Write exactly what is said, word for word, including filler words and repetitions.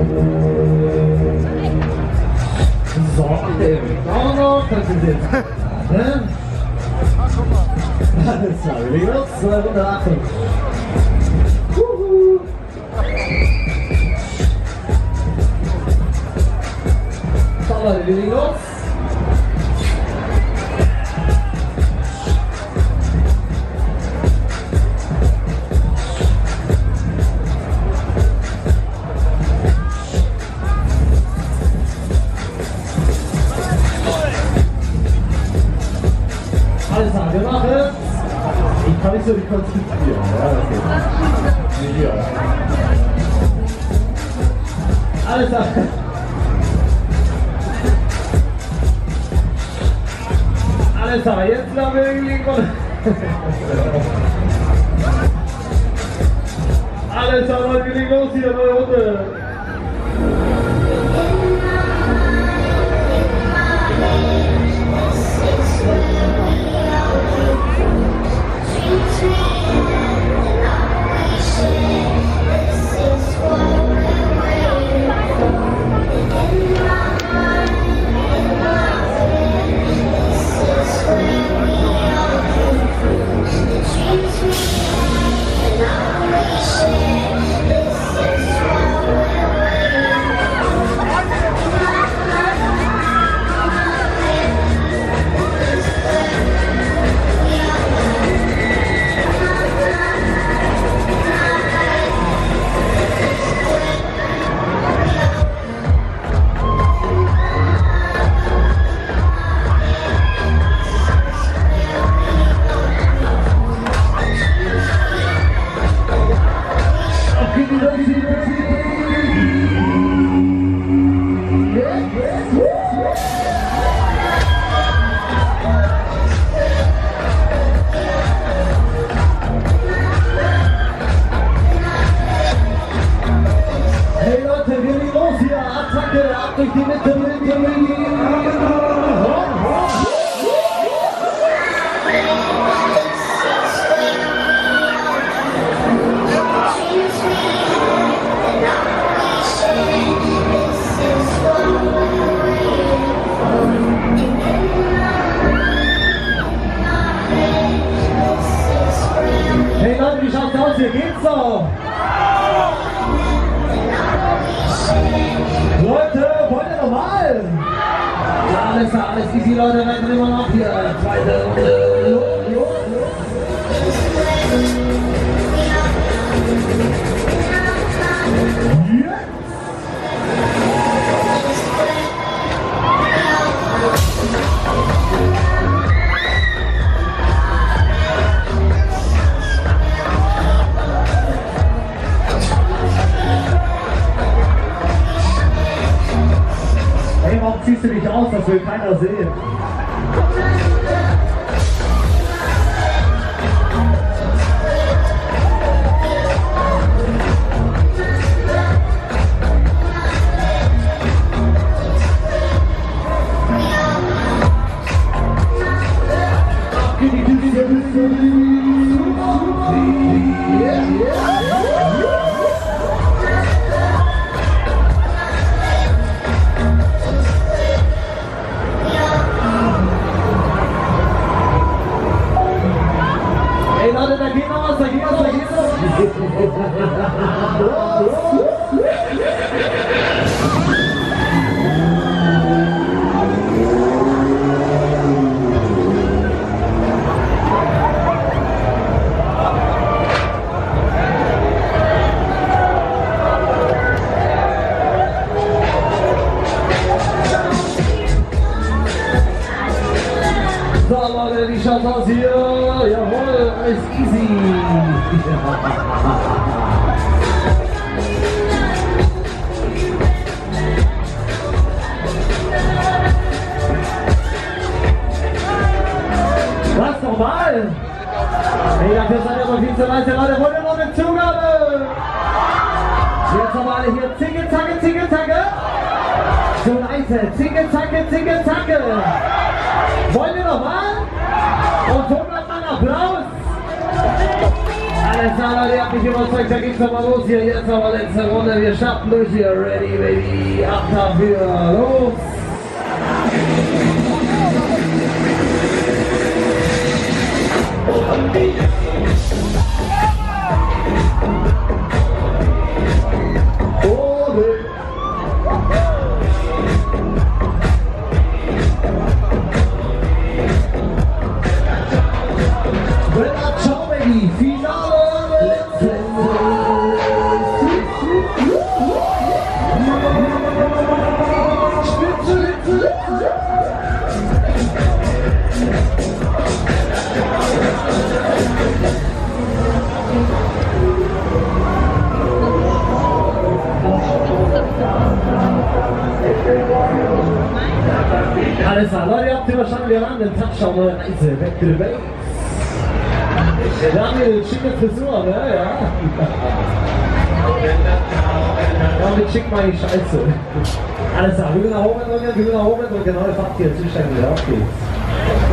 So, auch noch, das ist jetzt. Ne? Alles klar, wir legen los, zweihundertachtzig. Wuhu! So, Leute, wir legen los. Alles klar, wir machen es. Ich kann nicht so die konzentrieren. Ja, das geht. Nicht hier. Alles klar. Alles klar, jetzt haben wir irgendwie. Alles klar, Leute, wir legen los hier, neue Runde. Hey Leute, wie schaut's aus? Hier geht's doch! Leute, wollt ihr nochmal? Ja, alles klar, alles easy, Leute, werden immer noch hier. Zweite Runde. Hey, warum ziehst du dich aus? Das will keiner sehen. Ey Leute, da geht noch was, da geht was, da geht was. So Leute, wie schaut's aus hier? Jawohl, alles easy. Was normal? Hey, dafür seid ihr aber viel zu leise, Leute. Wollt ihr noch eine Zugabe? Jetzt haben wir alle hier Zicke, Zacke, Zicke, Zacke. So leise, Zicke, Zacke, Zicke, Zacke. Wollen wir noch mal? Und hundert Mann Applaus! Alles klar, Leute, ihr habt mich überzeugt, da geht's nochmal los hier. Jetzt nochmal letzte Runde, wir starten durch hier. Ready, baby, ab dafür, los! Alles klar, Leute, ihr habt überstanden, wir waren den Touchdown neue Reise, back to the base. Der Daniel, schicke Frisur, ne? Ja. Damit schickt mal die Scheiße. Alles klar, wir gehen nach oben drücken, wir gehen nach oben drücken, neue Fahrt hier, zuständig, auf geht's.